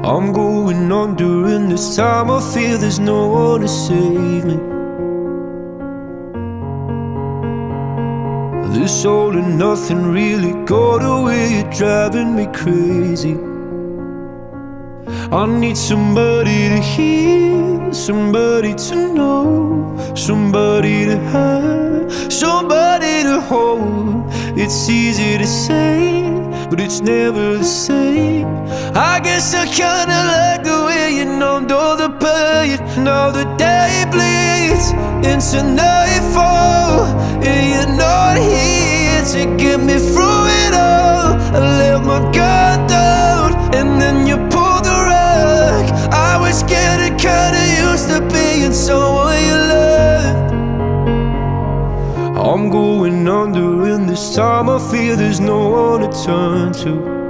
I'm going on during this time. I feel there's no one to save me. This all and nothing really got away, you're driving me crazy. I need somebody to hear, somebody to know, somebody to have, somebody to hold. It's easy to say, but it's never the same. I guess I kinda like the way you numbed all the pain. Now the day bleeds into nightfall, and you're not here to get me through it all. I let my guard down, and then you pulled the rug. I was getting kinda used to being someone you loved. I'm going under, and this time I feel there's no one to turn to.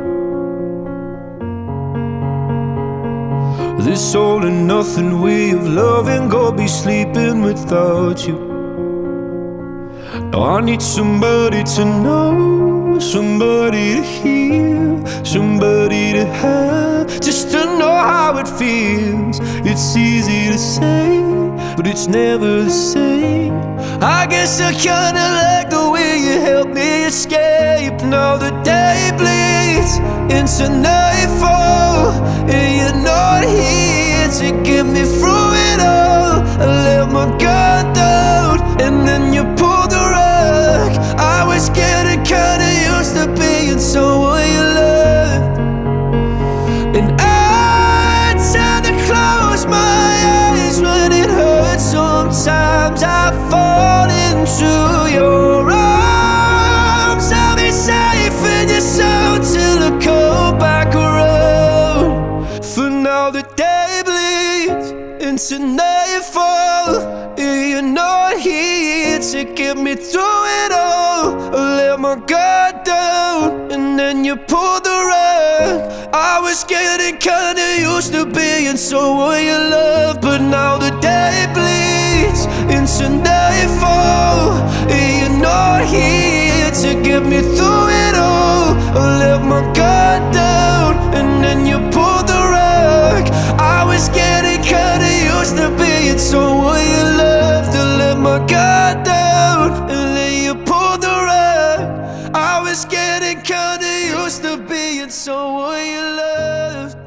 This all and nothing way of loving, go be sleeping without you. Now I need somebody to know, somebody to hear, somebody to have, just to know how it feels. It's easy to say, but it's never the same. I guess I kinda like the way you help me escape. Now the day bleeds into nightfall, and you're not here to get me through it all. I let my guard down, and then you pulled the rug. I was getting kinda used to being someone you loved. And I tend to close my eyes when it hurts. Sometimes I fall into your arms. I'll be safe in your soul till I come back around. For now the day bleeds into nightfall, and you're not here to get me through it all. I let my guard down, and then you pulled the rug. I was getting kinda used to being someone you love, but now the day bleeds into nightfall, and you're not here to get me through it all. I let my guard down, and then you pulled the rug. I was getting kinda used to being someone you loved. I let my guard down, and then you pulled the rug. I was getting kinda used to being someone you loved.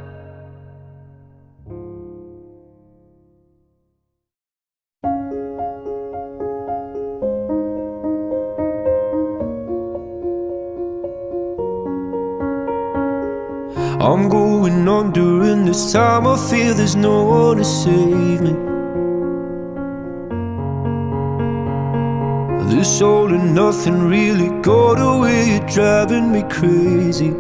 I'm going on during this time. I feel there's no one to save me. This all and nothing really got away, you're driving me crazy.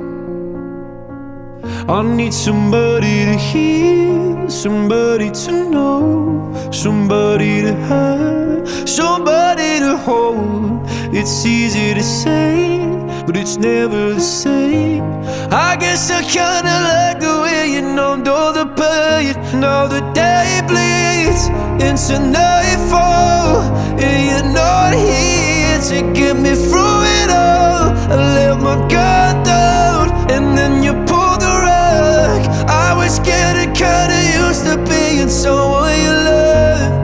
I need somebody to hear, somebody to know, somebody to have, somebody to hold. It's easy to say, but it's never the same. I guess I kinda like the way you numbed all the pain. Now the day bleeds into nightfall, and you're not here to get me through it all. I let my guard down, and then you pulled the rug. I was getting kinda used to being someone you loved.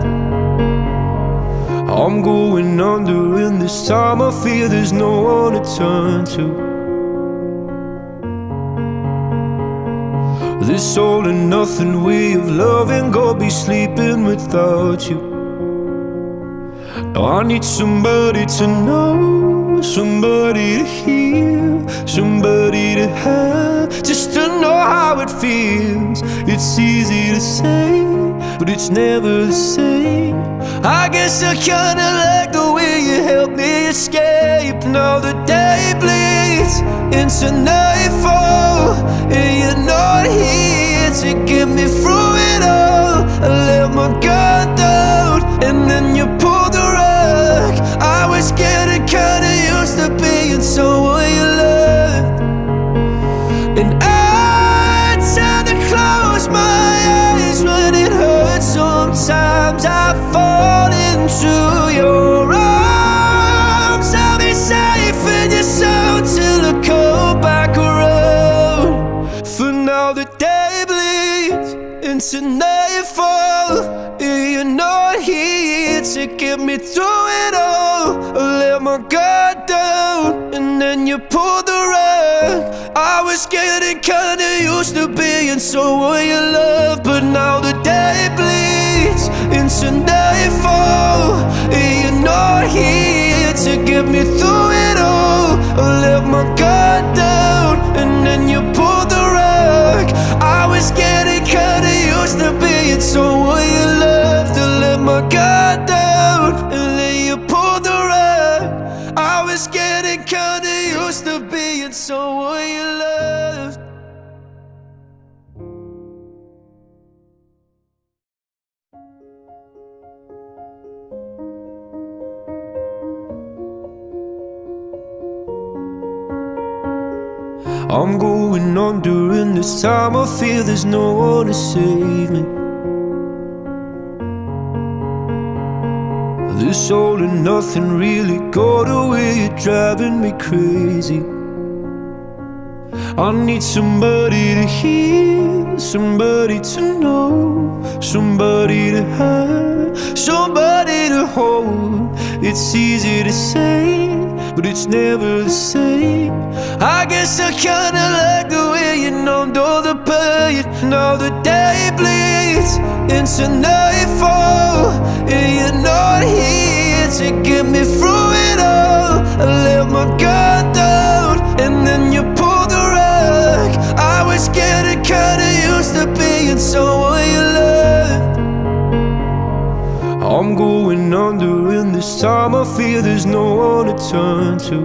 I'm going under, and this time I feel there's no one to turn to. This all and nothing way of loving, go be sleeping without you. Now I need somebody to know, somebody to hear, somebody to have, just to know how it feels. It's easy to say, but it's never the same. I guess I kinda like the way you help me escape. Now the day bleeds into nightfall, and you're not here to get me through it all. I let my guard down, and then you pulled the rug. I was getting kinda used to being someone you loved. And I tend to close my eyes when it hurts. Sometimes I fall into your arms. I'll be safe in your soul till I come back around. For now the day bleeds into nightfall. You're not here to get me through it all. I let my guard down and then you pulled the rug. I was getting kinda used to being someone you love, but now the day bleeds into nightfall. You're not here to get me through it all. I let my guard down and then you pulled the rug. I was getting kinda used to being someone you loved. To let my guard down and then you pulled the rug. I was getting kinda used to being someone you loved. I'm going on during this time. I feel there's no one to save me. This all and nothing really got away. You're driving me crazy. I need somebody to hear, somebody to know, somebody to have, somebody to hold. It's easy to say, but it's never the same. I guess I kinda like the way you numbed all the pain. Now the day bleeds into nightfall, and you're not here to get me through it all. I let my guard down and then you pulled the rug. I was getting kinda used to being someone you loved. I'm going under in this time. I feel there's no one to turn to.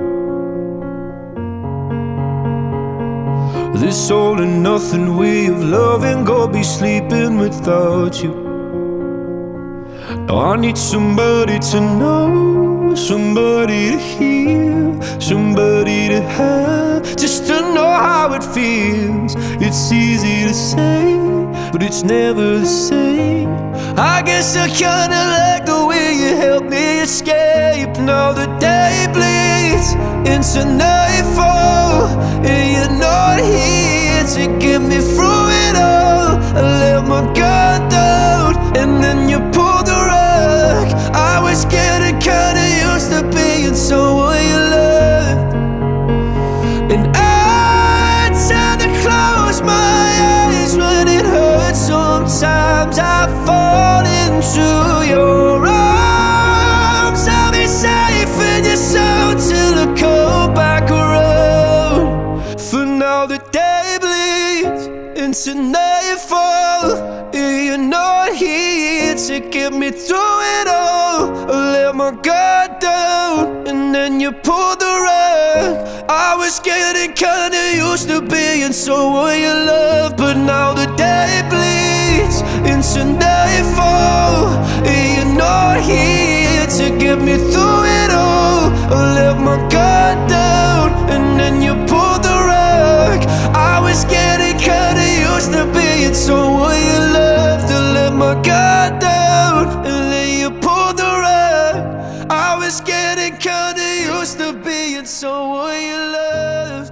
This all and nothing way of loving, go be sleeping without you. Now I need somebody to know, somebody to hear, somebody to have, just to know how it feels. It's easy to say, but it's never the same. I guess I kinda like the way you helped me escape. Now the day bleeds into nightfall, and you're not here to get me through it all. I let my guard down and then you pulled the rug. I was getting kinda used to being someone you loved, and I tend to close my eyes when it hurts. Sometimes I fall into your arms. I'll be safe in your soul till I come back around. For now the day bleeds into nightfall, you're not here to get me through it all. I let my guard down and then you pulled the rug. I was getting kinda used to being someone you love, but now the day bleeds into nightfall, you're not here to get me through it all. I let my guard down and then you pulled the rug. I was getting kinda used to being someone you loved. To let my guard down and then you pulled the rug. I was getting kinda used to being someone you loved.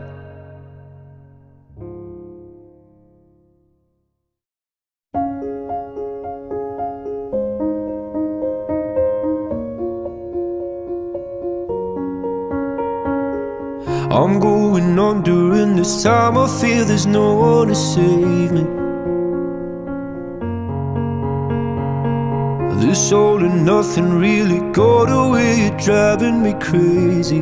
I'm going on during this time. I feel there's no one to save me. This all and nothing really got away. You're driving me crazy.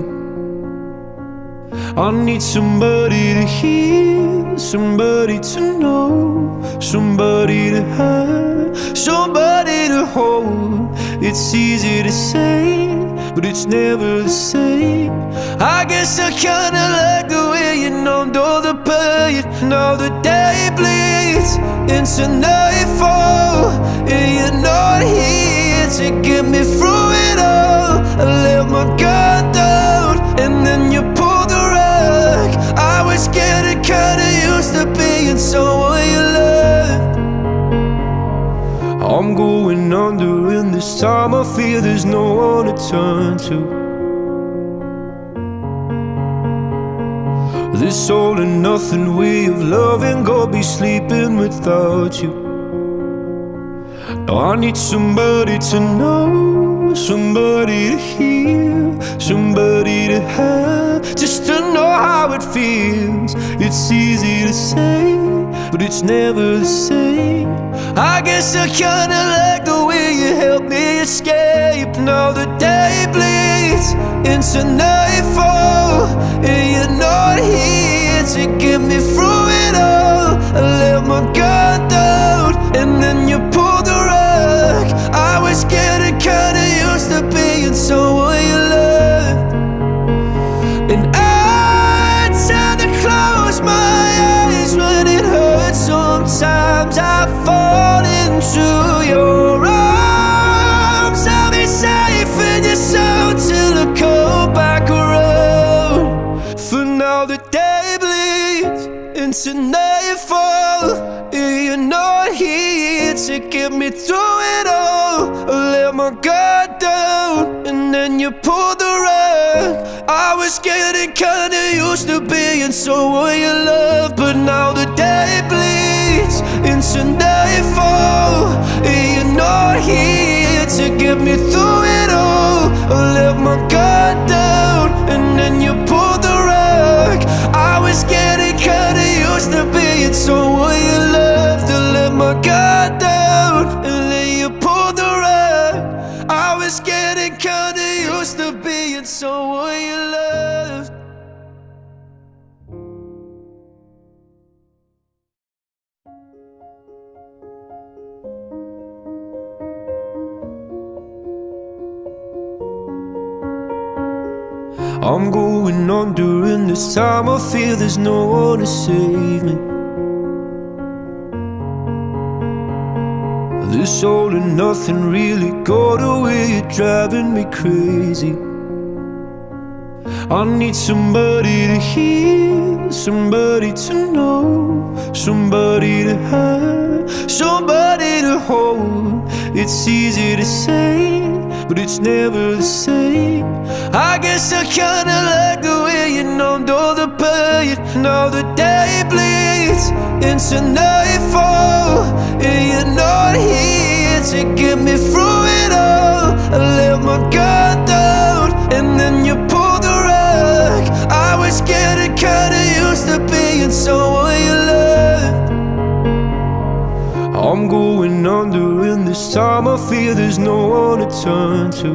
I need somebody to hear, somebody to know, somebody to have, somebody to hold. It's easy to say, but it's never the same. I guess I kinda like the way you numbed all the pain. Now the day bleeds into nightfall, and you're not here to get me through it all. I let my guard down and then you pulled the rug. I was getting kinda used to being someone you loved. I'm going under in this time. I feel there's no one to turn to. This all and nothing way of loving, go be sleeping without you. I need somebody to know, somebody to hear, somebody to have, just to know how it feels. It's easy to say, but it's never the same. I guess I kinda like the way you help me escape. Now the day bleeds into nightfall, and you're not here to get me through it all. I let my guard down, and then you pulled the rug. I was getting kinda used to being someone you loved, and I tend to close my eyes when it hurts. Sometimes I fall into your arms. I'll be safe in your soul till I come back around. For now the day bleeds into nightfall, and you're not here to get me through it all. I let my guard down, and then you pulled the rug. I was getting kinda used to being someone you love, but now the day bleeds into nightfall, and you're not here to get me through it all. I let my guard down, and then you pulled the rug. I was getting kinda used to being someone you loved. I let my guard down, and then you pulled the rug. I was getting kinda used to being someone you loved. I'm going on during this time. I feel there's no one to save me. This all and nothing really got away. You're driving me crazy. I need somebody to hear, somebody to know, somebody to have, somebody to hold. It's easy to say, but it's never the same. I guess I kinda like the way you numbed all the pain. Now the day bleeds into nightfall, and you're not here to get me through it all. I let my guard down, and then you pulled the rug. I was getting kinda used to being someone you loved. I'm going under, and this time I feel there's no one to turn to.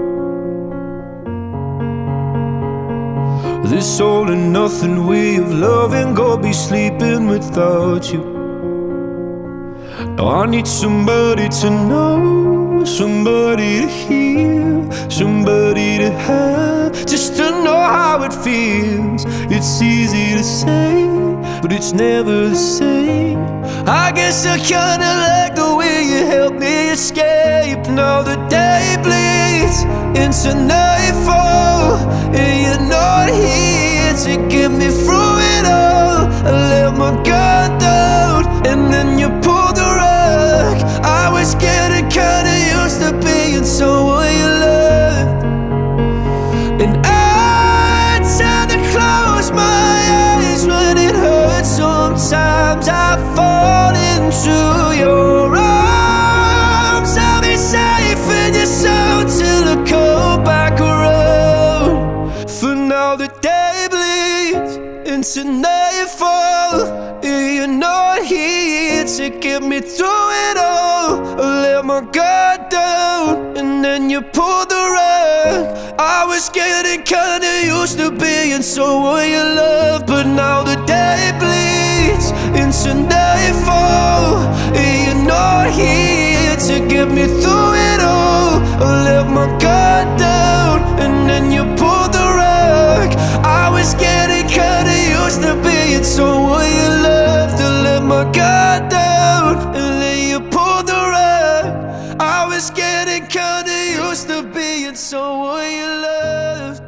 This all and nothing way of loving, go be sleeping without you. Now I need somebody to know, somebody to hear, somebody to have, just to know how it feels. It's easy to say, but it's never the same. I guess I kinda like the way you help me escape. Now the day bleeds into nightfall, and you're not here to get me through it all. I let my guard down, and then you pulled the rug. I was getting kinda used to being someone you loved, and I tend to close my eyes when it hurts. Sometimes I fall into your arms. I'll be safe in your soul till I come back around. For now the day bleeds into nightfall, and you're not here to get me through it all. I let my guard down, and then you pulled the rug. I was getting kinda used to being someone you love, but now the day bleeds into nightfall, and you're not here to get me through it all. I let my guard down, and then you pulled the rug. I was getting kinda used to being someone you loved. I let my guard down, and then you pulled the rug. I was getting kinda used to being someone you loved.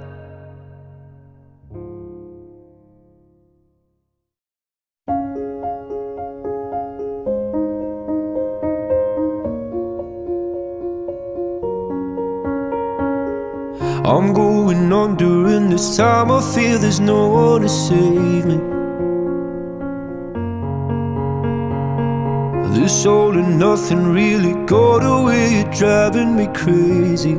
I'm going on during this time. I feel there's no one to save me. This all and nothing really got away, you're driving me crazy.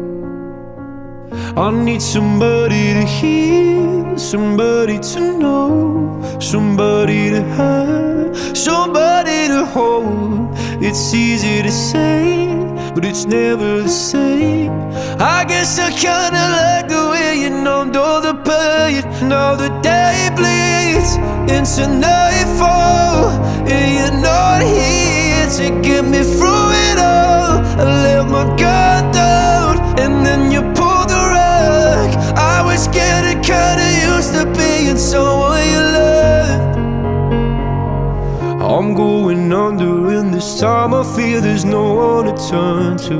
I need somebody to hear, somebody to know, somebody to have, somebody to hold. It's easy to say, but it's never the same. I guess I kinda like the way you numbed all the pain. Now the day bleeds into nightfall, and you're not here to get me through it all. I let my guard down, and then you pulled the rug. I was getting kinda used to being someone you loved. I'm going under, and this time I feel there's no one to turn to.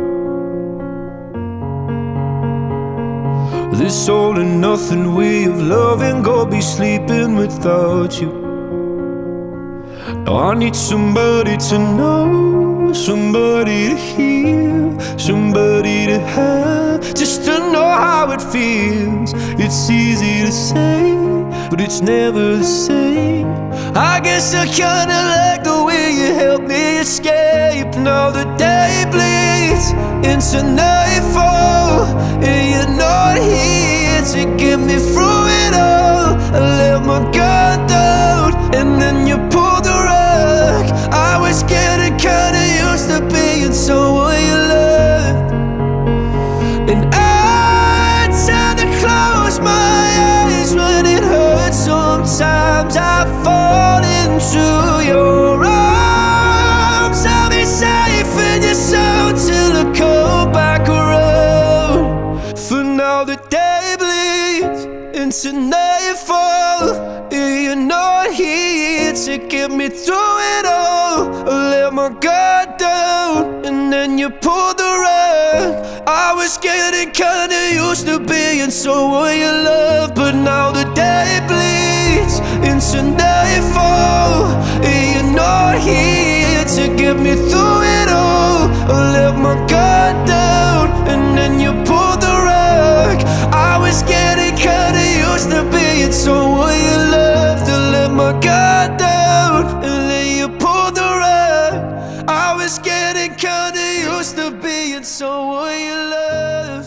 This all and nothing way of loving, gonna be sleeping without you. Now I need somebody to know, somebody to hear, somebody to have, just to know how it feels. It's easy to say, but it's never the same. I guess I kinda like the way you helped me escape. Now the day bleeds into nightfall, and you're not here to get me through it all. I let my guard down, and then you pulled the rug. I was getting kinda used to being someone you loved. And I tend to close my eyes when it hurts. Sometimes I fall into your arms. I'll be safe in your soul till I come back around. For now the day bleeds into nightfall, and you're not here to get me through it all. I let my guard down, and then you pulled the rug. I was getting kinda used to being someone you love, but now the day bleeds into nightfall, and you're not here to get me through it all. I let my guard down, and then you pulled the rug. I was getting kinda used to being someone you loved. I let my guard down, and then you pulled the rug. I was getting kinda used to being someone you loved.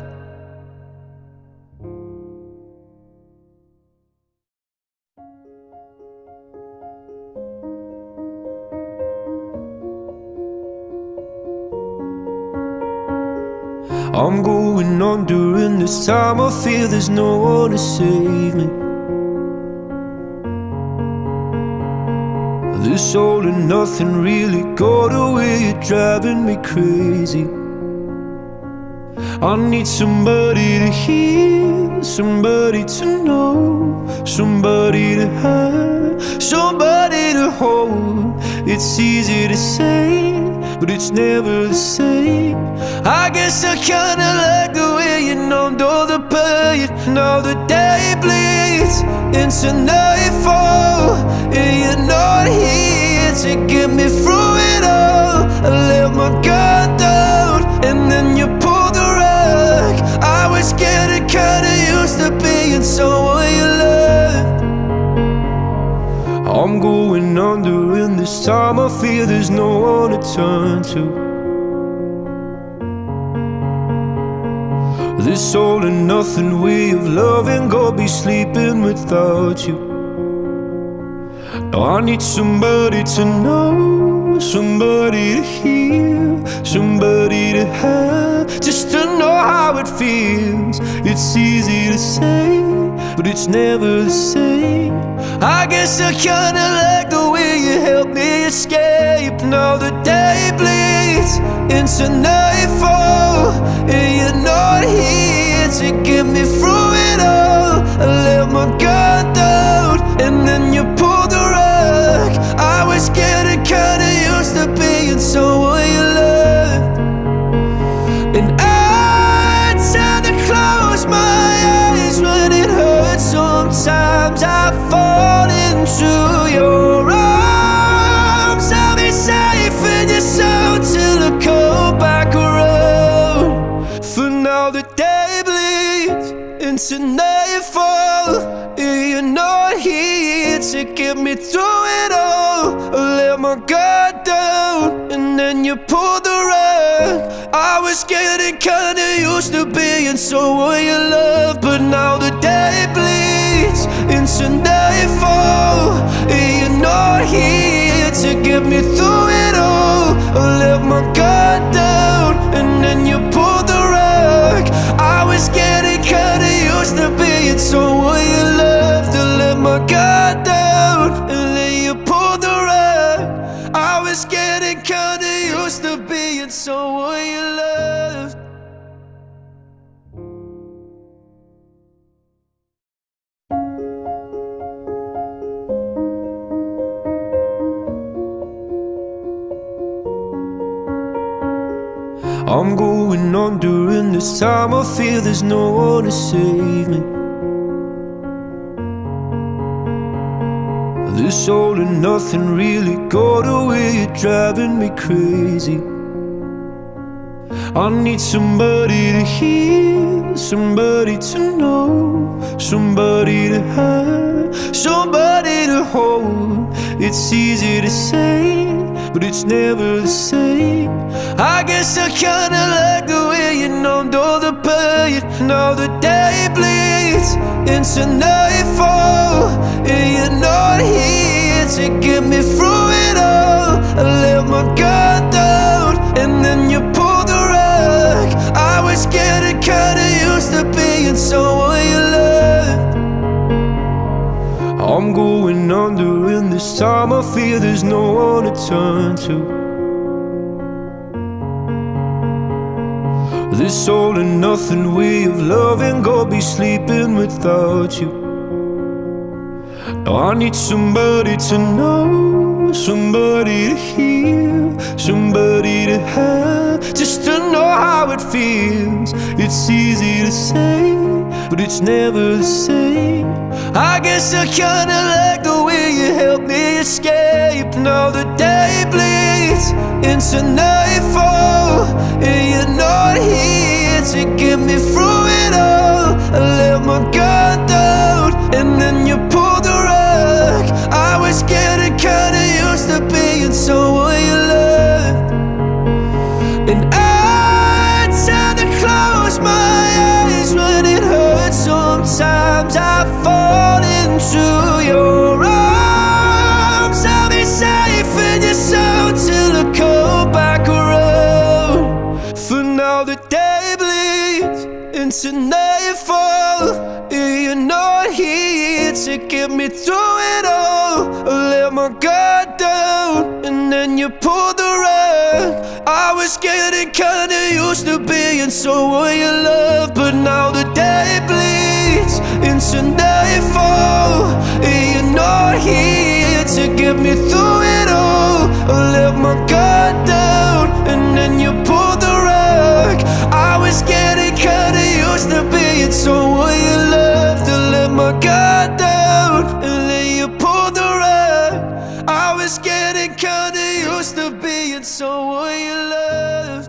I'm going under, and this time I feel there's no one to save me. This all and nothing really got away, you're driving me crazy. I need somebody to hear, somebody to know, somebody to have, somebody to hold. It's easy to say, but it's never the same. I guess I kinda like the way you numbed all the pain. Now the day bleeds into nightfall, and you're not here to get me through it all. I let my guard down, and then you pulled the rug. I was getting kinda used to being someone you loved. I'm going under, and this time I feel there's no one to turn to. This all and nothing way of loving, gonna be sleeping without you. Now I need somebody to know, somebody to hear, somebody to have, just to know how it feels. It's easy to say, but it's never the same. I guess I kinda like the way you helped me escape. Now the day bleeds into nightfall, and you're not here to get me through it all. I let my guard down, and then you pulled the rug. I was getting kinda used to being someone you loved. And I tend to close my eyes when it hurts. Sometimes I fall into your arms. I'll be safe in your soul till I come back around. For now the day bleeds into nightfall. You're not here to get me through it all. I let my guard down and then you pulled the rug. I was getting kinda used to being someone you love, but now the day bleeds into nightfall. You're not here to get me through it all. I let my guard down and then you pulled the rug. I was getting kinda used to being someone you loved. To let my guard down and then you pulled the rug. I was getting kinda used to being someone you loved. I'm going on during this time. I feel there's no one to save me. This all and nothing really got away. You're driving me crazy. I need somebody to hear, somebody to know, somebody to have, somebody to hold. It's easy to say, but it's never the same. I guess I kinda like the way you numbed all the pain. Now the day bleeds into nightfall, and you're not here to get me through it all. I let my guard down and then you pulled the rug. I was getting kinda used to being someone you loved. I'm going under in this time. I feel there's no one to turn to. This all and nothing way of loving, go be sleeping without you. Now I need somebody to know, somebody to hear, somebody to have, just to know how it feels. It's easy to say, but it's never the same. I guess I kinda like the way you helped me escape. Now the day bleeds into nightfall, and you're not here to get me through it all. I let my guard down and then you pulled the rug. I was getting kinda used to being someone you loved, and I tend to close my eyes when it hurts. Sometimes I fall into your arms. I'll be safe in your soul till I come back around. For now the day bleeds into nightfall, you're not here to get me through it all. I let my guard down and then you pulled the rug. I was getting kinda used to being someone you love, but now the day bleeds into nightfall, you're not here to get me through it all. I let my guard down and then you pulled the rug. I was getting kinda used to being someone you loved. To let my guard down and then you pulled the rug. I was getting kinda used to being someone you loved.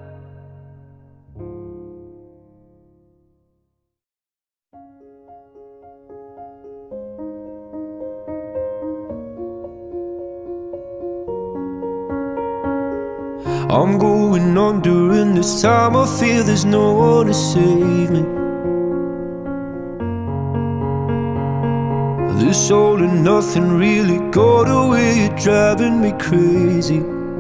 I'm going on during this time. I feel there's no one to save me. This all and nothing really got away. You're driving me crazy.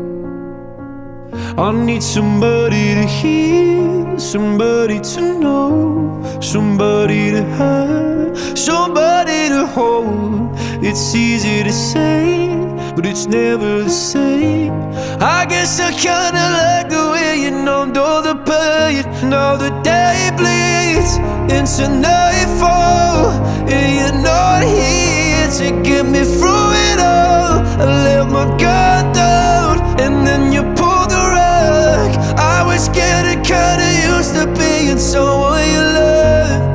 I need somebody to hear, somebody to know, somebody to have, somebody to hold. It's easy to say, but it's never the same. I guess I kinda like the way you numbed all the pain. Now the day bleeds into nightfall, and you're not here to get me through it all. I let my guard down and then you pulled the rug. I was getting kinda used to being someone you loved.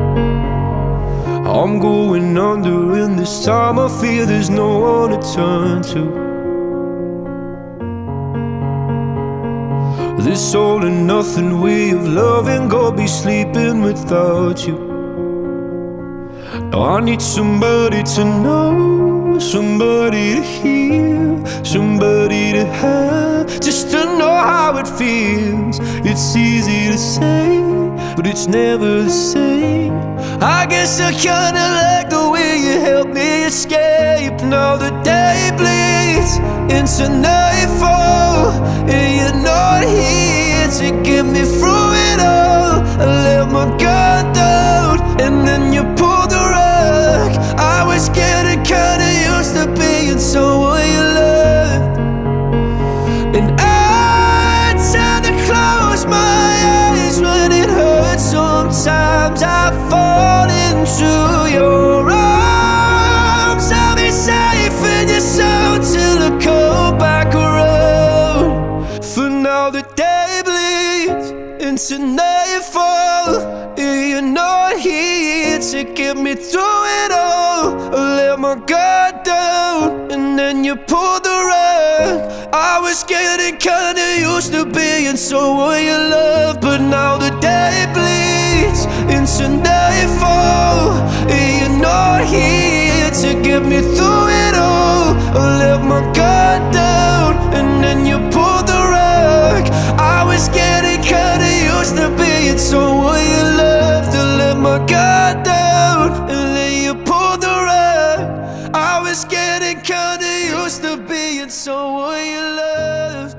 I'm going under in this time. I feel there's no one to turn to. This all and nothing way of loving, go be sleeping without you. Now I need somebody to know, somebody to hear, somebody to have, just to know how it feels. It's easy to say, but it's never the same. I guess I kinda like the way you help me escape. Now the day bleeds into nightfall, and you're not here to get me through it all. I let my guard down, and then you pulled the rug. I was getting kinda used to being someone you loved, and I tend to close my eyes when it hurts. Sometimes I fall into your arms. I'll be safe in your soul till I come back around. For now the day bleeds into nightfall, and you're not here to get me through it all. I let my guard down, and then you pulled the rug. I was getting kinda used to being someone you love, but now the day bleeds into nightfall, and you're not here to get me through it all. I let my guard down, and then you pulled the rug. I was getting kinda used to being someone you loved. I let my guard down, and then you pulled the rug. I was getting kinda used to being someone you loved.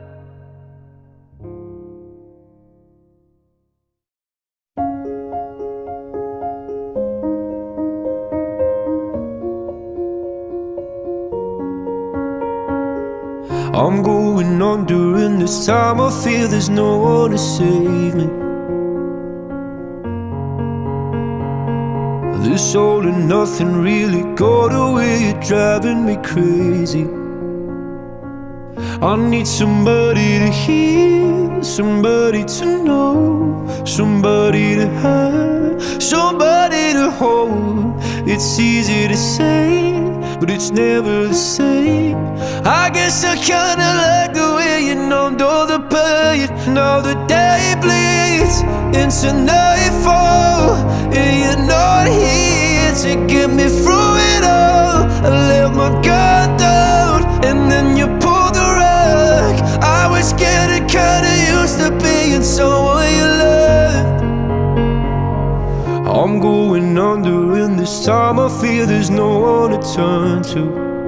I'm going on during this time. I feel there's no one to save me. This all and nothing really got away, you're driving me crazy. I need somebody to hear, somebody to know, somebody to have, somebody to hold. It's easy to say, but it's never the same. I guess I kinda like the way you numbed all the pain. Now the day bleeds into nightfall, and you're not here to get me through it all. I let my guard down, and then you pulled the rug. I was getting kinda used to being someone you loved. I'm going under, and this time I feel there's no one to turn to.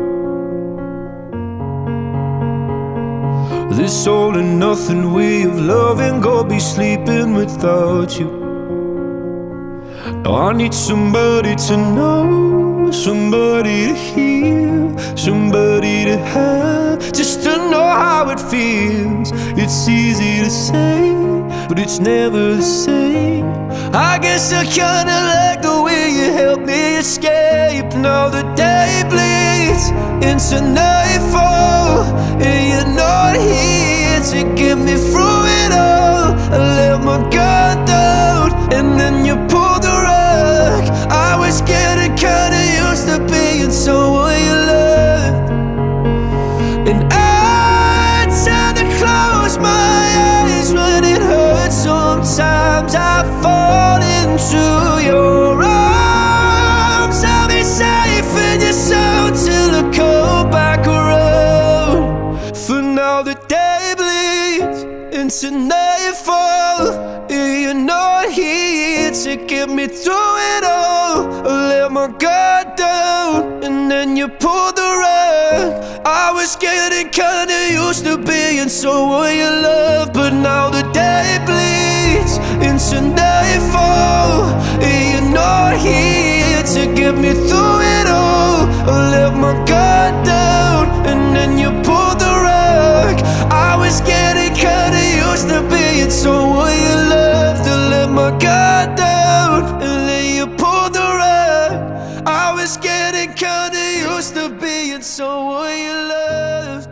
This all and nothing way of loving, go be sleeping without you. Now I need somebody to know, somebody to hear, somebody to have, just to know how it feels. It's easy to say, but it's never the same. I guess I kinda like the way you help me escape. Now the day bleeds into nightfall, and you're not here to get me through it all. I let my guard down, and then you pulled the rug. I was getting kinda used to being someone you loved, and I tend to close my eyes when it hurts. Sometimes I fall into your arms. I'll be safe in your soul till I come back around. For now the day bleeds into nightfall, and you're not here to get me through it all. I let my guard down, and then you pulled the rug. I was getting kinda used to being someone you love, but now the day bleeds into nightfall, and you're not here to get me through it all. I let my guard down, and then you pulled the rug. I was getting kinda used to being someone you loved. I let my guard down, and then you pulled the rug. I was getting kinda used to being someone you loved.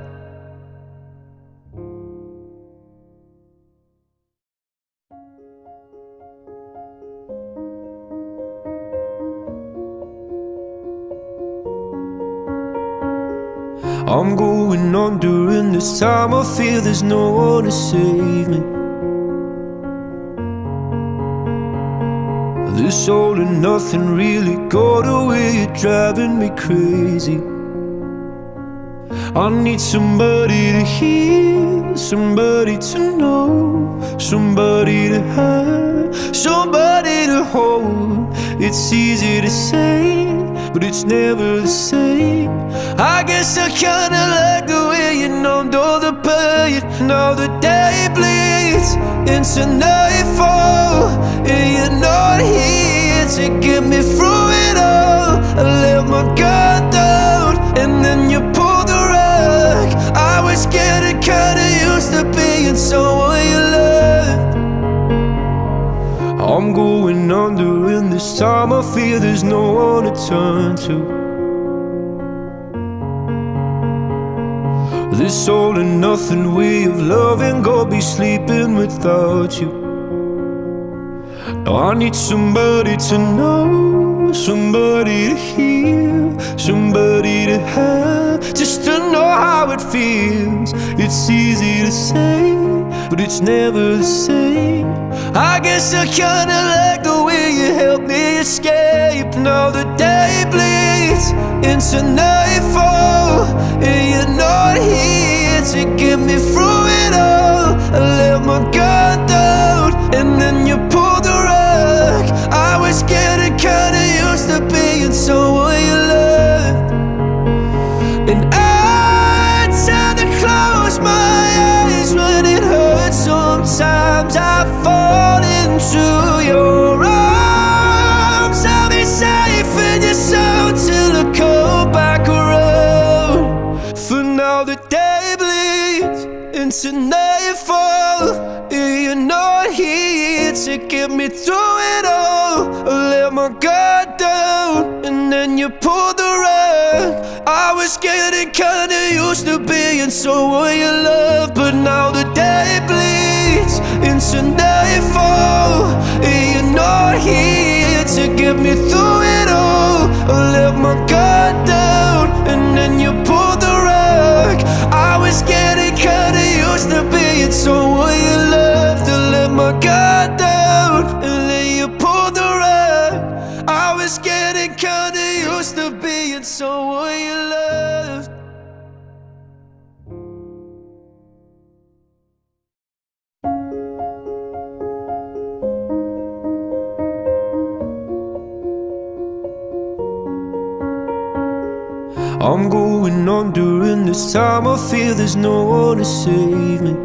I'm going on during this time. I feel there's no one to save me. This all and nothing really got away, you're driving me crazy. I need somebody to hear, somebody to know, somebody to have, somebody to hold. It's easy to say, but it's never the same. I guess I kinda like the way you numbed all the pain. Now the day bleeds into nightfall, and you're not here to get me through it all. I let my guard down, and then you pulled the rug. I was getting kinda used to being someone you loved. I'm going under, and this time I feel there's no one to turn to. This all and nothing way of loving, gonna be sleeping without you. Now I need somebody to know, somebody to hear, somebody to have, just to know how it feels. It's easy to say, but it's never the same. I guess I kinda like the way you helped me escape. Now the day bleeds into nightfall, and you're not here to get me through it all. I let my guard down, and then you pulled the rug. I was getting kinda used to being someone you loved. And I tend to close my eyes when it hurts. Sometimes I fall into your arms. I'll be safe in your soul till I come back around. For now the day bleeds into nightfall, and you're not here to get me through it all. I let my guard down, and then you pulled the rug. I was getting kinda used to being someone you love, but now the day bleeds into nightfall, and you're not here to get me through it all. I let my guard down, and then you pulled the rug. I was getting kinda used to being someone you loved. I let my guard down, and then you pulled the rug. I was getting kinda used to being someone you loved. I'm going on during this time. I feel there's no one to save me.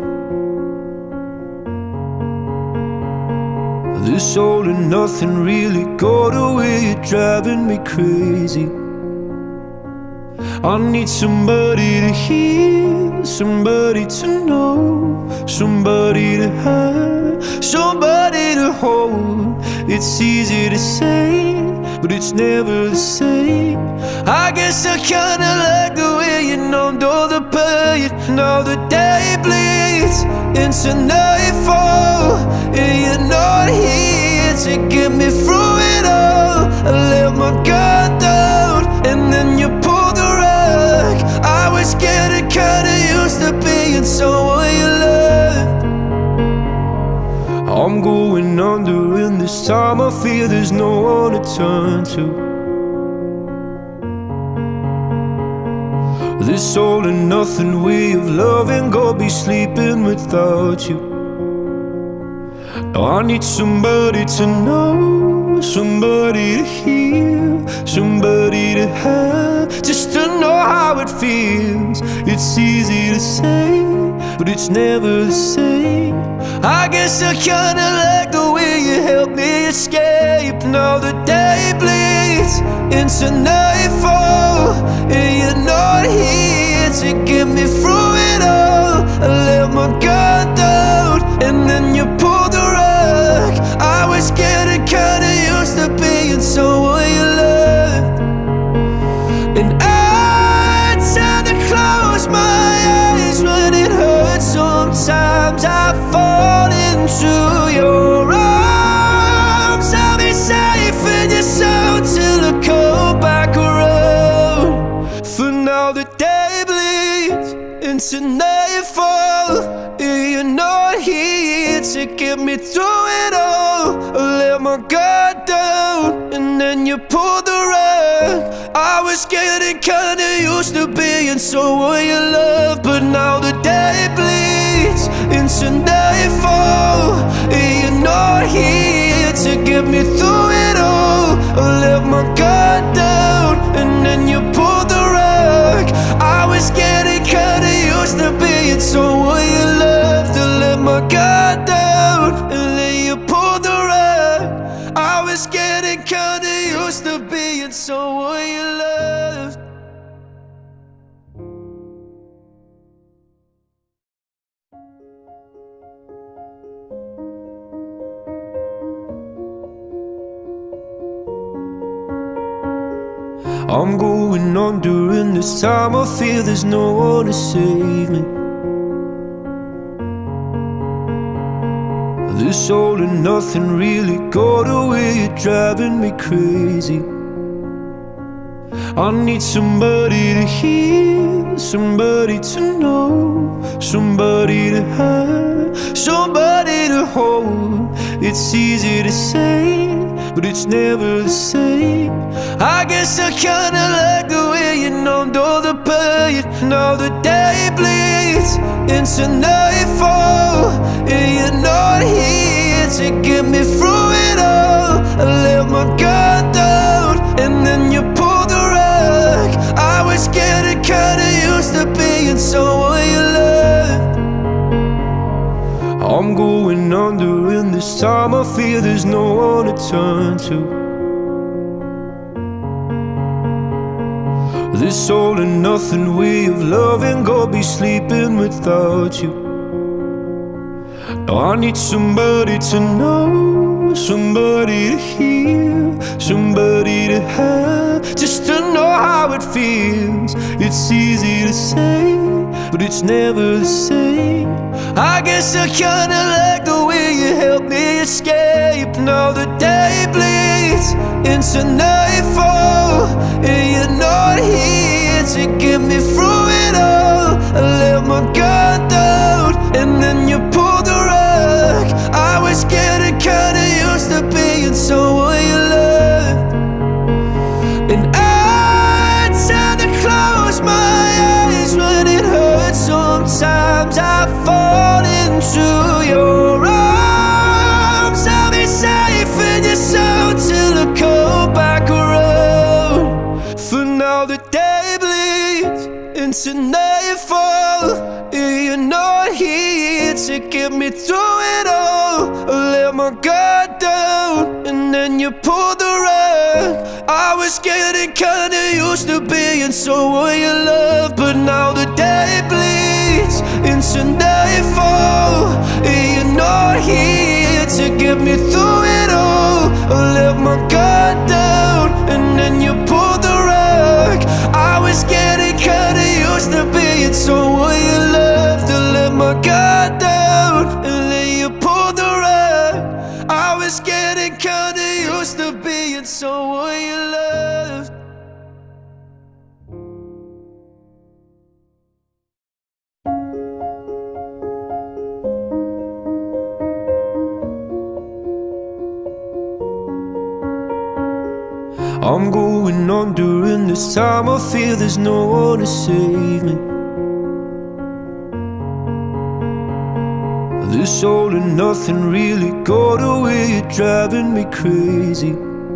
This all and nothing really got away, you're driving me crazy. I need somebody to hear, somebody to know, somebody to have, somebody to hold. It's easy to say, but it's never the same. I guess I kinda like the way you numbed all the pain. Now the day bleeds into nightfall, and you're not here to get me through it all. I let my guard down, and then you pulled the rug. I was getting kinda used to being someone you loved. I'm going under, and this time I feel there's no one to turn to. This all and nothing way of loving, gonna be sleeping without you. Now I need somebody to know, somebody to hear, somebody to have, just to know how it feels. It's easy to say, but it's never the same. I guess I kinda like the way you helped me escape. Now the day bleeds into nightfall, and you're not here to get me through it all. I let my guard down, and then you pulled the rug. I was getting kinda used to being someone you loved. And I tend to close my eyes when it hurts. Sometimes I fall into your arms. I'll be safe in your soul till I come back around. For now the day bleeds into nightfall. You're not here to get me through it all. I let my guard down and then you pulled the rug. I was getting kinda used to being someone you love, but now the day bleeds into nightfall. You're not here to get me through it all. I let my guard down and then you pulled the rug. I was getting kinda used to being someone you loved. I let my guard down and then you pulled the rug. I was getting kinda used to being someone you loved. I'm going on during this time. I feel there's no one to save me. This all and nothing really got away. You're driving me crazy. I need somebody to hear, somebody to know, somebody to have, somebody to hold. It's easy to say, but it's never the same. I guess I kinda like the way you numbed all the pain. Now the day bleeds into nightfall, and you're not here to get me through it all. I let my guard down and then you pulled the rug. I was getting kinda used to being someone you loved. I'm going under in this time. I feel there's no one to turn to. This all and nothing way of loving, gonna be sleeping without you. Now I need somebody to know, somebody to hear, somebody to have, just to know how it feels. It's easy to say, but it's never the same. I guess I kinda like the way you help me escape. Now the day bleeds into nightfall, and you're not here to get me through it all. I let my guard down and then you pulled the rug. I was getting kinda used to being someone you loved, and I tend to close my eyes when it hurts. Sometimes I fall into your arms. I'll be safe in your soul till I come back around. For now the day bleeds into nightfall, you're not here to get me through it all. I let my guard down and then you pulled the rug. I was getting kinda used to being someone you love, but now the day bleeds into nightfall, you're not here to get me through it all. I let my guard down and then you pulled the rug. I was getting kinda used to being someone you loved. I let my guard down and then you pulled the rug. I was getting kinda used to being someone you loved. I'm going on during this time. I feel there's no one to save me. This all and nothing really got away. You're driving me crazy.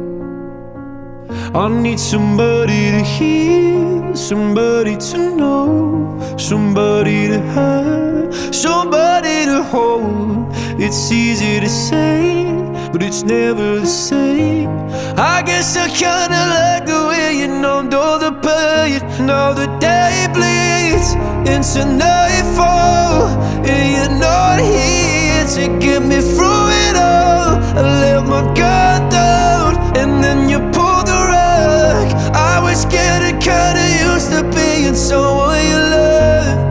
I need somebody to hear, somebody to know, somebody to have, somebody to hold. It's easy to say, but it's never the same. I guess I kinda like the way you numbed all the pain. Now the day bleeds into nightfall, and you're not here to get me through it all. I let my guard down and then you pulled the rug. I was getting kinda used to being someone you loved.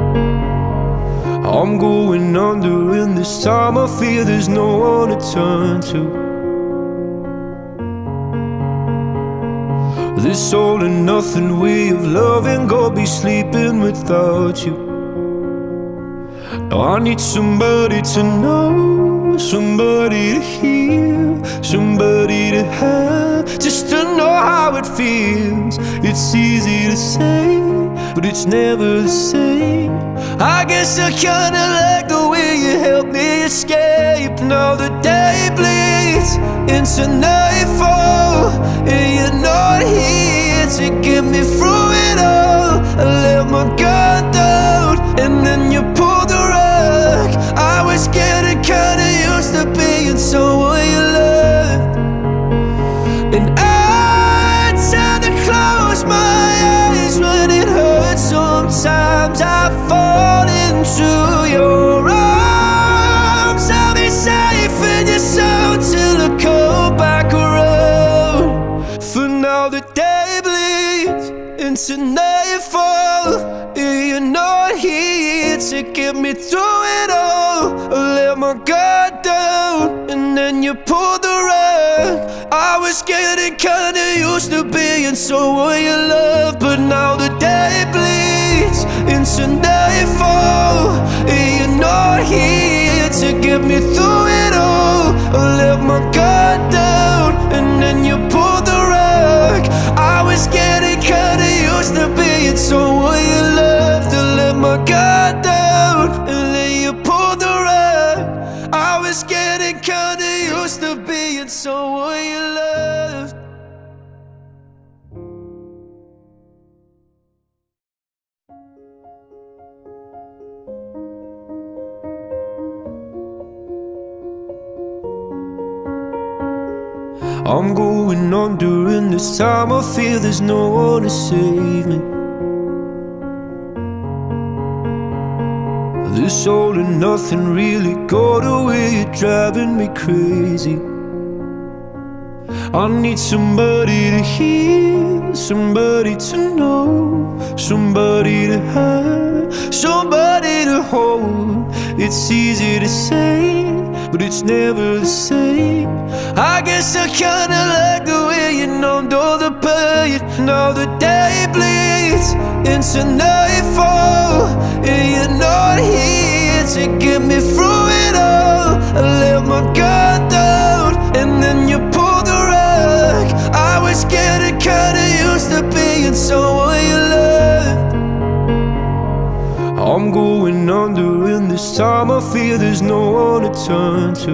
I'm going under in this time. I feel there's no one to turn to. This all and nothing way of loving, gonna be sleeping without you. Now I need somebody to know, somebody to hear, somebody to have, just to know how it feels. It's easy to say, but it's never the same. I guess I kinda like the way you help me escape. Now the day bleeds into nightfall, and you're not here to get me through it all. I let my guard down, and then you pulled the rug. I was getting kinda used to being someone you loved, and I tend to close my eyes when it hurts. Sometimes I fall into your arms. I'll be safe in your soul till I come back around. For now the day bleeds into nightfall, and you're not here to get me through it all. I let my guard down, and then you pulled the rug. I was getting kinda used to being someone you love, but now the day bleeds into nightfall, and you're not here to get me through it all. I let my guard down, and then you pulled the rug. I was getting kinda used to being someone you loved. I let my guard down, and then you pulled the rug. I was getting kinda used to being someone you loved. I'm going on during this time. I feel there's no one to save me. This all and nothing really got away, you're driving me crazy. I need somebody to hear, somebody to know, somebody to have, somebody to hold. It's easy to say, but it's never the same. I guess I kinda like the way you numbed all the pain. Now the day bleeds into nightfall, and you're not here to get me through it all. I let my guard down, and then you pulled the rug. I was getting kinda used to being someone you loved. I'm going under, and this time I feel there's no one to turn to.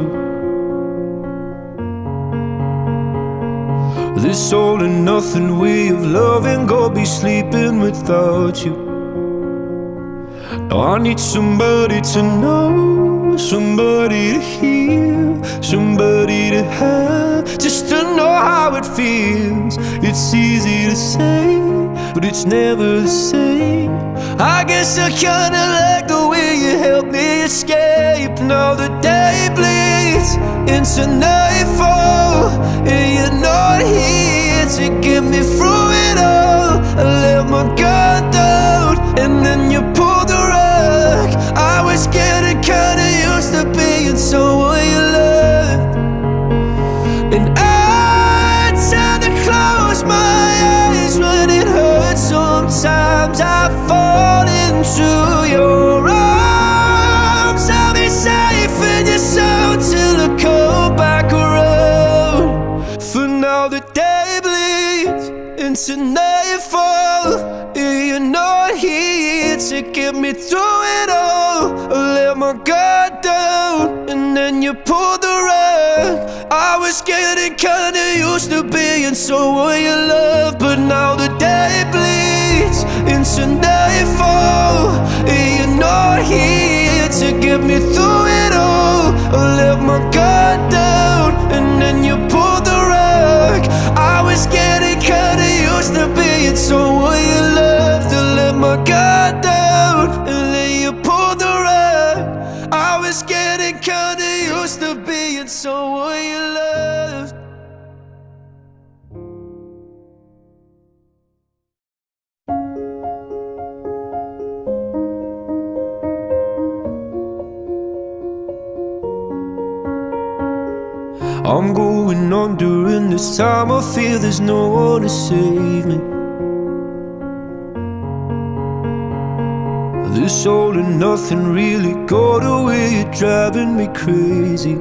This all and nothing way of loving, go be sleeping without you. Now I need somebody to know, somebody to hear, somebody to have, just to know how it feels. It's easy to say, but it's never the same. I guess I kinda like the way you help me escape. Now the day bleeds into nightfall, and you're not here to get me through it all. I let my guard down, and then you pulled the rug. I was getting kinda used to being someone you loved, and I tend to close my eyes when it hurts. Sometimes I fall into your arms. I'll be safe in your soul till I come back around. For now the day bleeds into nightfall, and you're not here to get me through it all. I let my guard down, and then you pulled the rug. I was getting kinda used to being someone you love, but now the day bleeds into nightfall, and you're not here to get me through it all. I let my guard down, and then you pulled the rug. I was getting kinda used to being someone you loved. I let my guard down, and then you pulled the rug. I was getting kinda used to being someone you loved. I'm going on during this time. I feel there's no one to save me. This all and nothing really got away, you're driving me crazy.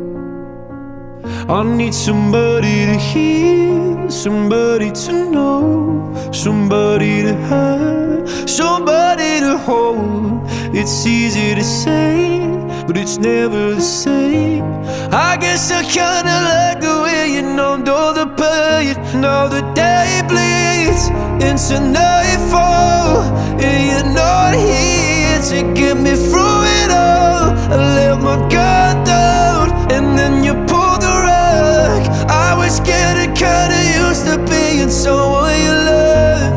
I need somebody to hear, somebody to know, somebody to have, somebody to hold. It's easy to say, but it's never the same. I guess I kinda like the way you numbed all the pain. Now the day bleeds into nightfall, and you're not here to get me through it all. I let my guard down, and then you pulled the rug. I was getting kinda used to being someone you loved.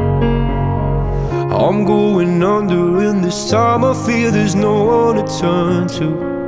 I'm going under, and this time I fear there's no one to turn to.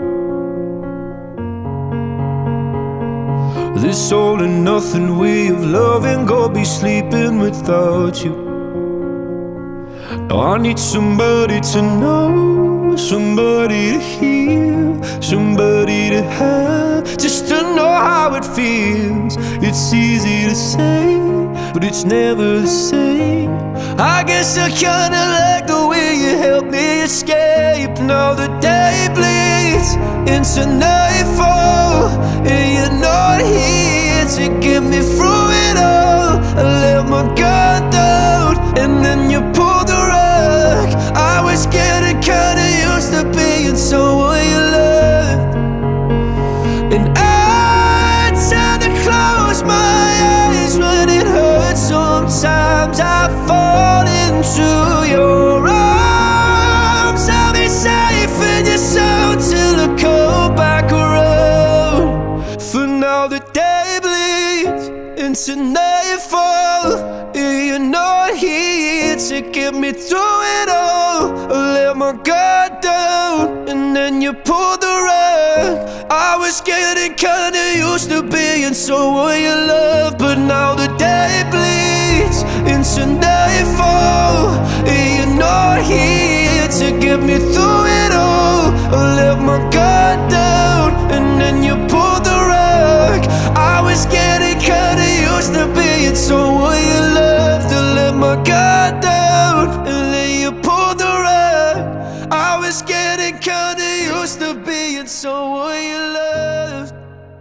This all and nothing way of loving, go be sleeping without you. Now I need somebody to know, somebody to hear, somebody to have, just to know how it feels. It's easy to say, but it's never the same. I guess I kinda like the way you help me escape. Now the day bleeds into nightfall, and you're not here to get me through it all. I let my guard down, and then you pulled the rug. I was getting kinda used to being someone you loved. And I tend to close my eyes when it hurts. Sometimes I fall into your arms. I'll be safe in your soul till I come back around. For now the day bleeds into nightfall, and you're not here to get me through it all. I let my guard down, and then you pulled the rug. I was getting kinda used to being someone you love, but now the day bleeds into nightfall, and you're not here to get me through it all. I let my guard down, and then you pulled the rug. I was getting kinda used to being someone you loved. I let my guard down, and then you pulled the rug. I was getting kinda used to being someone you loved.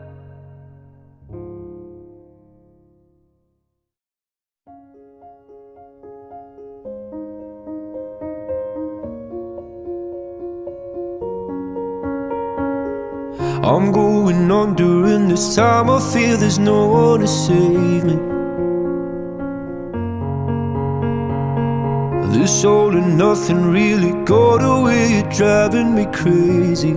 I'm going under, and this time I fear there's no one to save me. This all and nothing really got away, you're driving me crazy.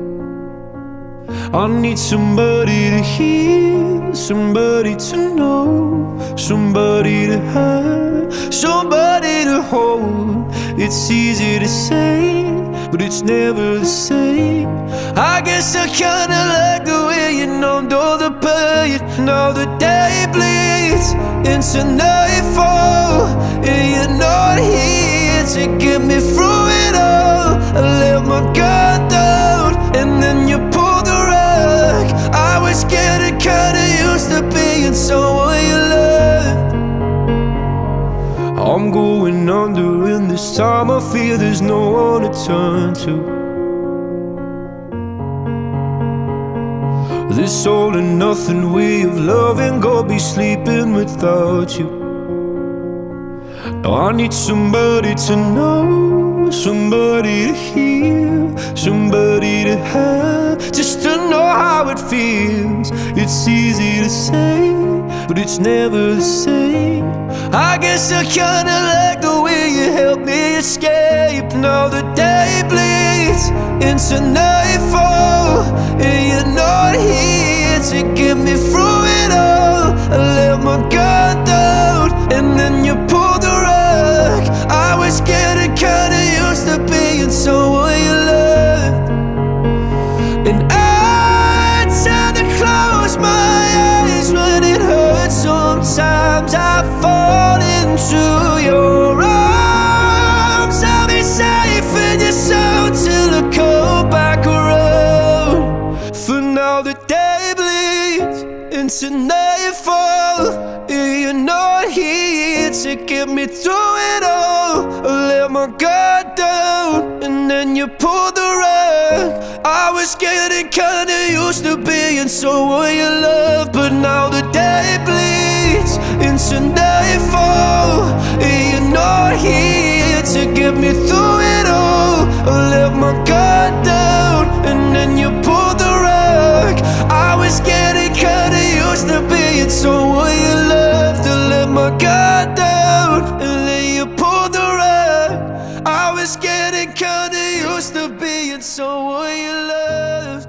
I need somebody to hear, somebody to know, somebody to have, somebody to hold. It's easy to say, but it's never the same. I guess I kinda like the way you numbed all the pain. Now the day bleeds into nightfall, and you're not here to get me through it all. I let my guard down, and then you pulled the rug. I was getting kinda used to being someone you loved. I'm going under, and this time I fear there's no one to turn to. This all and nothing way of loving, go be sleeping without you. Now I need somebody to know, somebody to hear, somebody to have, just to know how it feels. It's easy to say, but it's never the same. I guess I kinda like the way you help me escape. Now the day bleeds into nightfall, and you're not here to get me through it all. I let my guard down, and then you pulled the rug. I was getting kinda used to being someone you loved. And I tend to close my eyes when it hurts. Sometimes I fall into your arms. I'll be safe in your soul till I come back around. For now the day bleeds into nightfall, and you're not here to get me through it all. I let my guard down, then you pulled the rug. I was getting kinda used to being someone you love, but now the day bleeds into nightfall, and you're not here to get me through it all. I let my guard down, and then you pulled the rug. I was getting kinda used to being someone you loved. To let my guard down, and then you pulled the rug. I was getting kinda used to being someone you loved.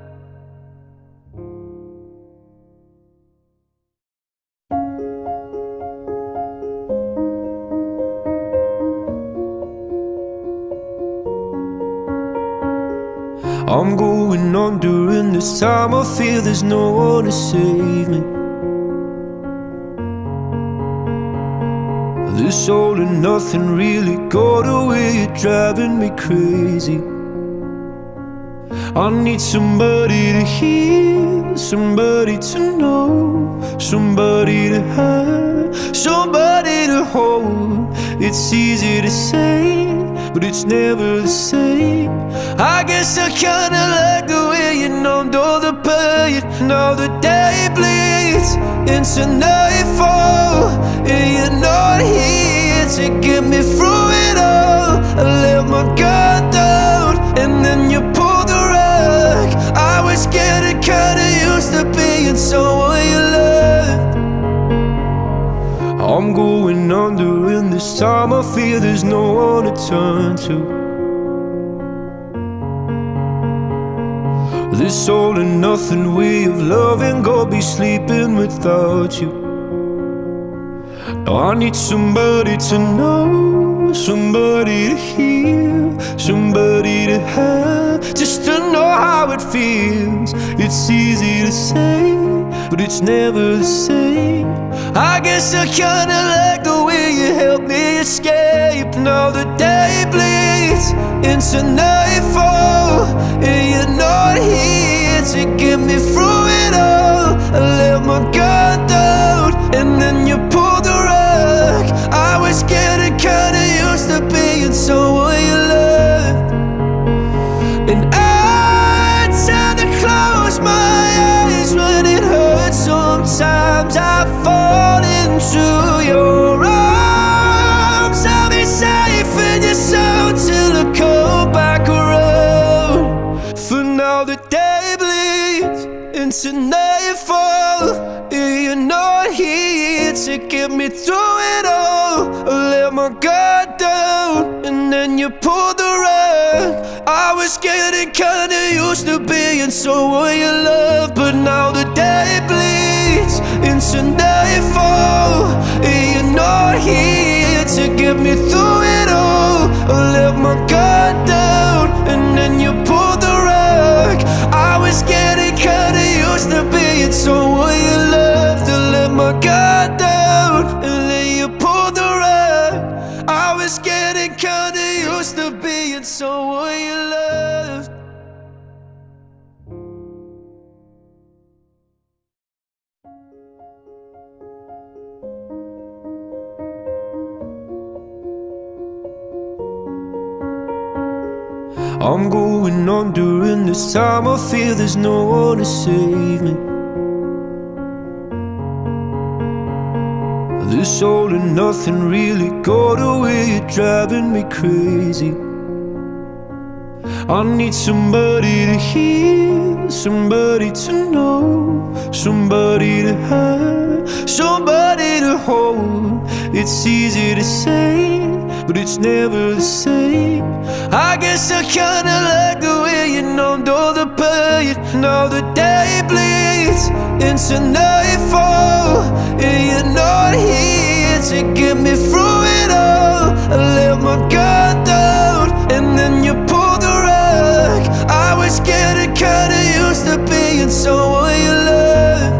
I'm going on during this time. I feel there's no one to save me. This all and nothing really got away, you're driving me crazy. I need somebody to hear, somebody to know, somebody to have, somebody to hold. It's easy to say, but it's never the same. I guess I kinda like the way you numbed all the pain. Now the day bleeds into nightfall, and you're not here to get me through it all. I let my guard down, and then you pulled the rug. I was getting kinda used to being someone you loved. I'm going under, and this time I feel there's no one to turn to. This all and nothing way of loving, gonna be sleeping without you. Now I need somebody to know, somebody to hear, somebody to have, just to know how it feels. It's easy to say, but it's never the same. I guess I kinda like the way you helped me escape. Now the day bleeds into nightfall, and you're not here to get me through it all. I let my guard down, and then you pulled the rug. I was getting kinda used to being someone you loved, and I tend to close my eyes when it hurts. Sometimes I fall into your arms. I'll be safe in your soul till I come back around. For now the day bleeds into nightfall, and you're not here to get me through it all. I let my guard down, and then you pulled the rug. I was getting kinda used to being someone you love, but now the day bleeds into nightfall, and you're not here to get me through it all. I let my guard down, and then you pulled the rug. I was getting kinda used to being someone you loved. To let my guard down, and then you pulled the rug. I was getting kinda used to being someone you loved. I'm going on during this time. I feel there's no one to save me. This all and nothing really got away, you're driving me crazy. I need somebody to hear, somebody to know, somebody to have, somebody to hold. It's easy to say, but it's never the same. I guess I kinda like the way you numbed all the pain. Now the day bleeds into nightfall, and you're not here to get me through it all. I let my guard down, and then you pulled the rug. I was getting kinda used to being someone you loved.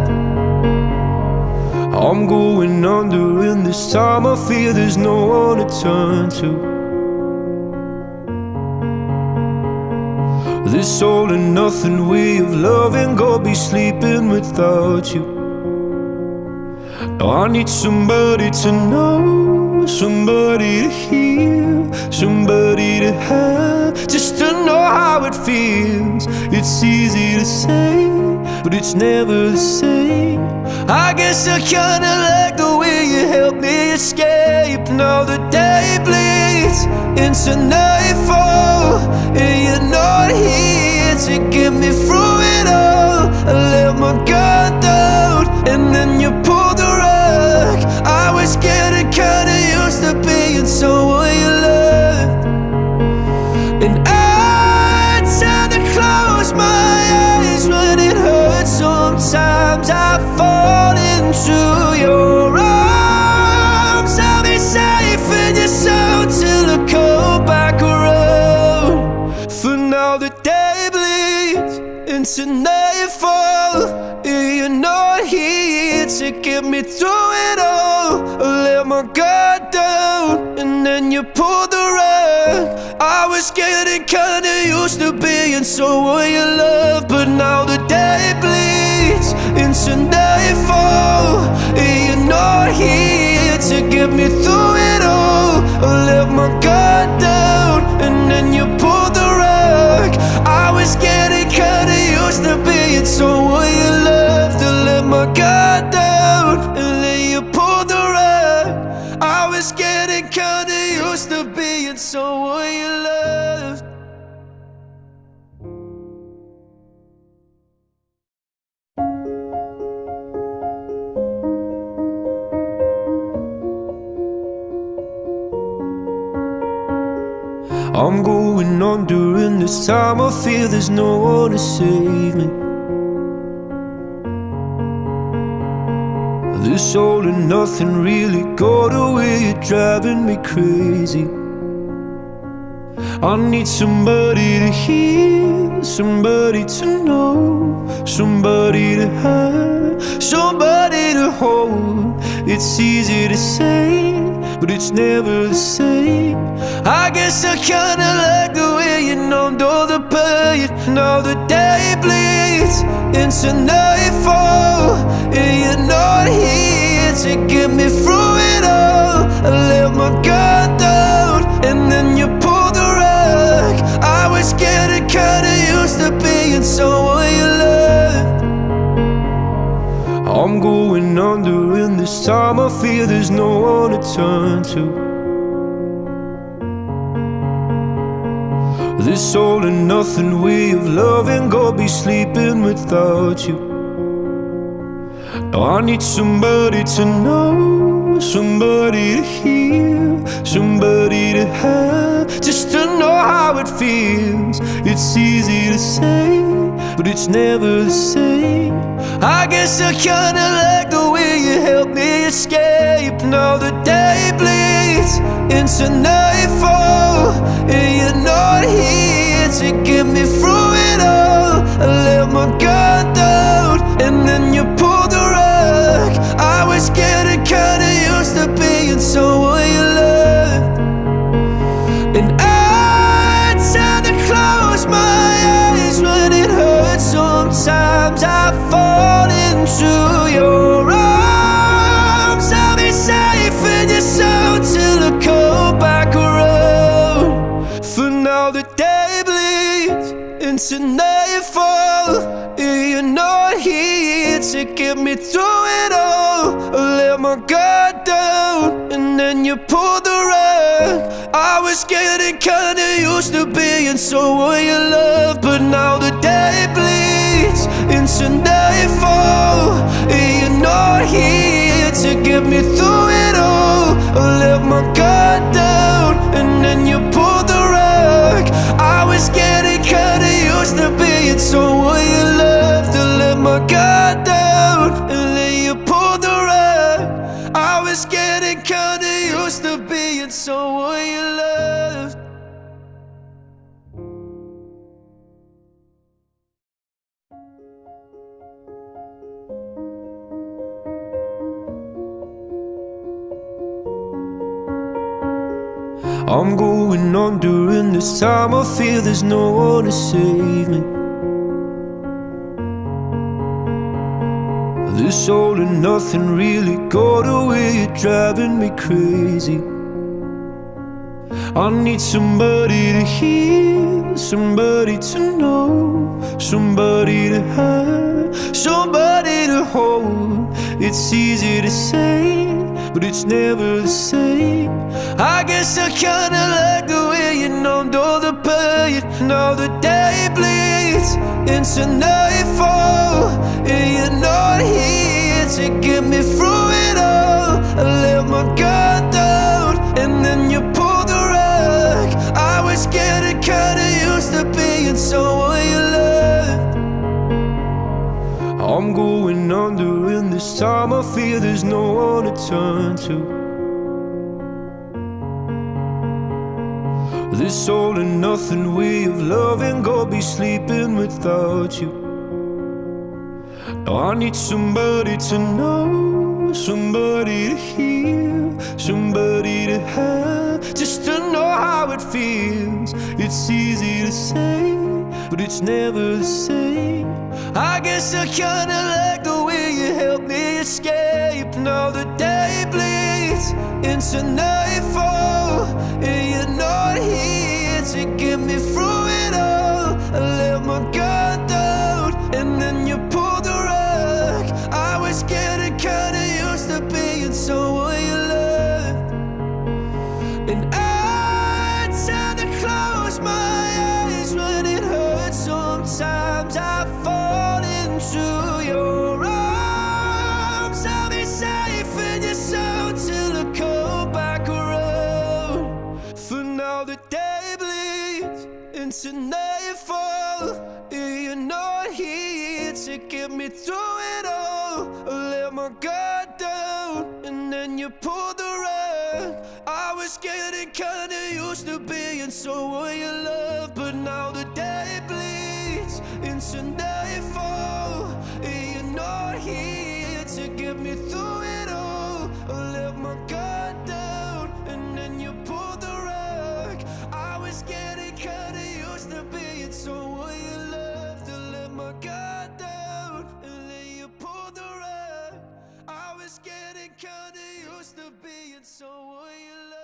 I'm going under, and this time I feel there's no one to turn to. This all and nothing way of loving, gonna be sleeping without you. Oh, I need somebody to know, somebody to hear, somebody to have, just to know how it feels. It's easy to say, but it's never the same. I guess I kinda like the way you help me escape. Now the day bleeds into nightfall, and you're not here to get me through it all. I let my guard down, and then you pulled the rug. I was getting kinda used to being someone you loved, and I tend to close my eyes when it hurts. Sometimes I fall into your arms. I'll be safe in your soul till I come back around. For now the day bleeds into nightfall, and you're not here to get me through it all. I let my guard down, and then you pulled the rug. I was getting kinda used to being someone you love, but now the day bleeds into nightfall, and you're not here to get me through it all. I let my guard down, and then you pulled the rug. I was getting kinda used to being someone you loved. I let my guard down, and then you pulled the rug. I was getting kinda used to being someone you loved. I'm going on during this time. I feel there's no one to save me. This all and nothing really got away. You're driving me crazy. I need somebody to hear, somebody to know, somebody to have, somebody to hold. It's easy to say, but it's never the same. I guess I kinda like the way you numbed all the pain. Now the day bleeds into nightfall, and you're not here to get me through it all. I let my guard down, and then you pulled the rug. I was getting kinda used to being someone you loved. I'm going under, and this time I feel there's no one to turn to. This all and nothing way of loving, go be sleeping without you. Now I need somebody to know, somebody to hear, somebody to have, just to know how it feels. It's easy to say, but it's never the same. I guess I kinda like the way you help me escape. Now the day bleeds into nightfall, and you're not here to get me through it all. I let my guard down, and then you pulled the rug. I was getting kinda used to being someone you loved, and I tend to close my eyes when it hurts. Sometimes I fall into your arms. I'll be safe in your soul till I come back around. For now the day bleeds into nightfall, and you're not here to get me through it all. I let my guard down, and then you pulled the rug. I was getting kinda used to being someone you love, but now the day bleeds into nightfall, and you're not here to get me through it all. I let my guard down, and then you pulled the rug. I was getting kinda used to being someone you loved. I let my guard down, and then you pulled the rug. I was getting kinda used to being someone you loved. I'm going on during this time. I feel there's no one to save me. This all and nothing really got away, you're driving me crazy. I need somebody to hear, somebody to know, somebody to have, somebody to hold. It's easy to say, but it's never the same. I guess I kinda like the way you numbed all the pain. Now the day bleeds into nightfall, and you're not here to get me through it all. I let my guard down, and then you pulled the rug. I was getting kinda used to being someone you loved. I'm going under, and this time I feel there's no one to turn to. This all and nothing way of loving, go be sleeping without you. Now I need somebody to know, somebody to hear, somebody to have, just to know how it feels. It's easy to say, but it's never the same. I guess I kinda like the way you helped me escape. Now the day bleeds into nightfall, and you're not here to get me through it all. I let my guard down, and then you pulled the rug. I was getting kinda used to being someone you loved. And I tend to close my eyes when it hurts. Sometimes I fall into your arms. I'll be safe in your soul till I come back around. For now the day bleeds into nightfall, and you're not here to get me through it all. I let my guard down, and then you pulled the rug. I was getting kinda used to being someone you love, but now the day bleeds into nightfall, and you're not here to get me through it all. I let my guard down, and then you pulled the rug. I was getting kinda used to being someone you loved. I let my guard down, and then you pulled the rug. I was getting kinda used to being someone you loved.